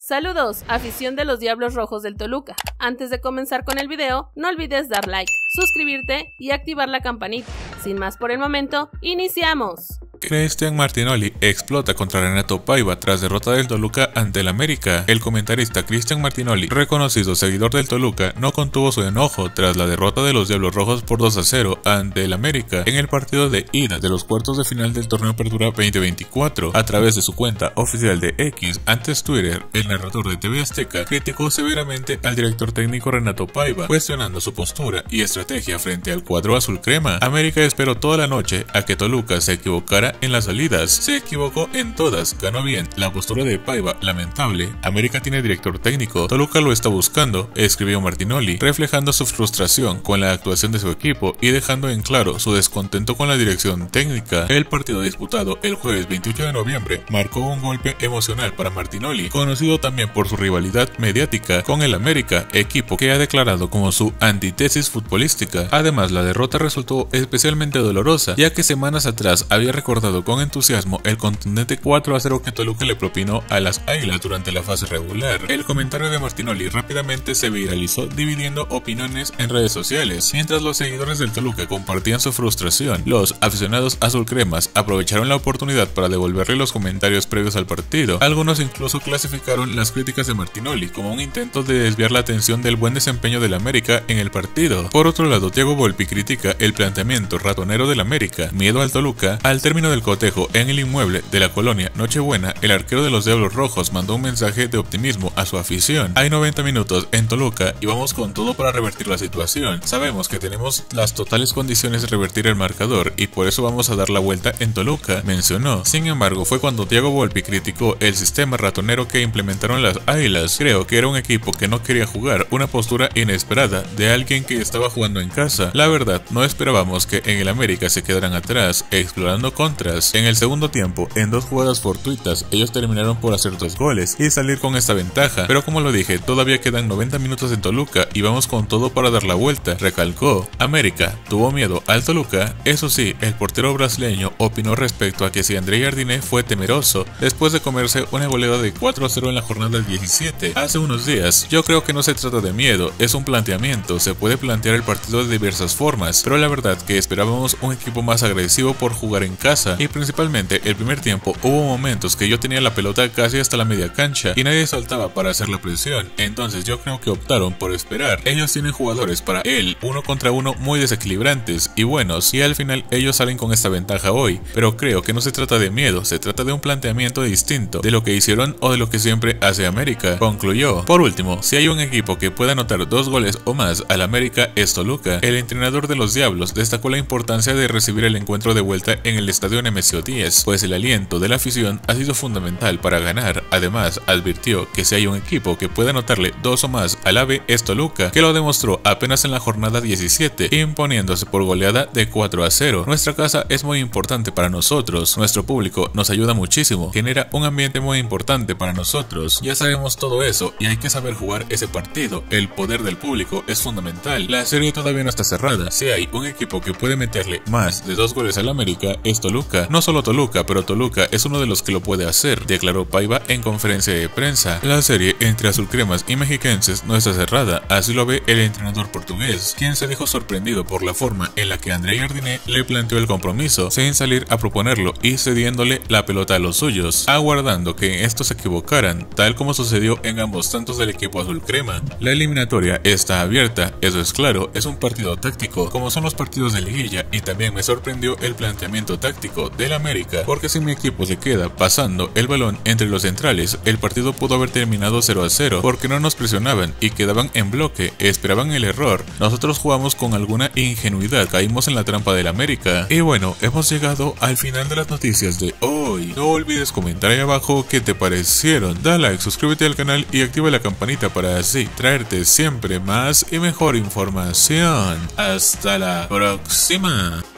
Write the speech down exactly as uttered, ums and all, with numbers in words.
Saludos, afición de los Diablos Rojos del Toluca. Antes de comenzar con el video, no olvides dar like, suscribirte y activar la campanita. Sin más por el momento, ¡iniciamos! Cristian Martinoli explota contra Renato Paiva tras derrota del Toluca ante el América. El comentarista Cristian Martinoli, reconocido seguidor del Toluca, no contuvo su enojo tras la derrota de los Diablos Rojos por dos a cero ante el América en el partido de ida de los cuartos de final del torneo Apertura veinte veinticuatro. A través de su cuenta oficial de X, antes Twitter, el narrador de T V Azteca criticó severamente al director técnico Renato Paiva, cuestionando su postura y estrategia frente al cuadro azul crema. América esperó toda la noche a que Toluca se equivocara en las salidas. Se equivocó en todas, ganó bien. La postura de Paiva, lamentable. América tiene director técnico, Toluca lo está buscando, escribió Martinoli, reflejando su frustración con la actuación de su equipo y dejando en claro su descontento con la dirección técnica. El partido disputado el jueves veintiocho de noviembre marcó un golpe emocional para Martinoli, conocido también por su rivalidad mediática con el América, equipo que ha declarado como su antítesis futbolística. Además, la derrota resultó especialmente dolorosa, ya que semanas atrás había recordado con entusiasmo el contundente cuatro a cero que Toluca le propinó a las Águilas durante la fase regular. El comentario de Martinoli rápidamente se viralizó, dividiendo opiniones en redes sociales. Mientras los seguidores del Toluca compartían su frustración, los aficionados azulcremas aprovecharon la oportunidad para devolverle los comentarios previos al partido. Algunos incluso clasificaron las críticas de Martinoli como un intento de desviar la atención del buen desempeño del América en el partido. Por otro lado, Thiago Volpi critica el planteamiento ratonero del América, miedo al Toluca. Al término del cotejo en el inmueble de la colonia Nochebuena, el arquero de los Diablos Rojos mandó un mensaje de optimismo a su afición. Hay noventa minutos en Toluca y vamos con todo para revertir la situación. Sabemos que tenemos las totales condiciones de revertir el marcador y por eso vamos a dar la vuelta en Toluca, mencionó. Sin embargo, fue cuando Thiago Volpi criticó el sistema ratonero que implementaron las Águilas. Creo que era un equipo que no quería jugar, una postura inesperada de alguien que estaba jugando en casa. La verdad, no esperábamos que en el América se quedaran atrás, explorando contras. En el segundo tiempo, en dos jugadas fortuitas, ellos terminaron por hacer dos goles y salir con esta ventaja, pero como lo dije, todavía quedan noventa minutos en Toluca y vamos con todo para dar la vuelta, recalcó. América tuvo miedo al Toluca. Eso sí, el portero brasileño opinó respecto a que si André Jardiné fue temeroso después de comerse una goleada de cuatro a cero en la jornada diecisiete hace unos días. Yo creo que no se trata de miedo, es un planteamiento, se puede plantear el partido de diversas formas, pero la verdad que esperábamos un equipo más agresivo por jugar en casa y principalmente el primer tiempo hubo momentos que yo tenía la pelota casi hasta la media cancha y nadie saltaba para hacer la presión, entonces yo creo que optaron por esperar. Ellos tienen jugadores para él uno contra uno muy desequilibrantes y buenos y al final ellos salen con esta ventaja hoy, pero creo que no se trata de miedo, se trata de un planteamiento distinto de lo que hicieron o de lo que siempre hace América, concluyó. Por último, si hay un equipo que pueda anotar dos goles o más al América es Toluca. El entrenador de los Diablos destacó la importancia de recibir el encuentro de vuelta en el estadio Nemesio diez, pues el aliento de la afición ha sido fundamental para ganar. Además, advirtió que si hay un equipo que pueda anotarle dos o más al AVE es Toluca, que lo demostró apenas en la jornada diecisiete, imponiéndose por goleada de cuatro a cero. Nuestra casa es muy importante para nosotros, nuestro público nos ayuda muchísimo, genera un ambiente muy importante para nosotros. Ya sabemos todo eso y hay que saber jugar ese partido. El poder del público es fundamental. La serie todavía no está cerrada. Si hay un equipo que puede meterle más de dos goles al América es Toluca. No solo Toluca, pero Toluca es uno de los que lo puede hacer, declaró Paiva en conferencia de prensa. La serie entre azulcremas y mexiquenses no está cerrada, así lo ve el entrenador portugués, quien se dejó sorprendido por la forma en la que André Jardiné le planteó el compromiso, sin salir a proponerlo y cediéndole la pelota a los suyos, aguardando que estos se equivocaran, tal como sucedió en ambos tantos del equipo azulcrema. La eliminatoria está abierta, eso es claro, es un partido táctico, como son los partidos de liguilla, y también me sorprendió el planteamiento táctico del América, porque si mi equipo se queda pasando el balón entre los centrales, el partido pudo haber terminado cero a cero, porque no nos presionaban y quedaban en bloque, esperaban el error. Nosotros jugamos con alguna ingenuidad, caímos en la trampa del América. Y bueno, hemos llegado al final de las noticias de hoy. No olvides comentar ahí abajo qué te parecieron, da like, suscríbete al canal y activa la campanita para así traerte siempre más y mejor información. Hasta la próxima.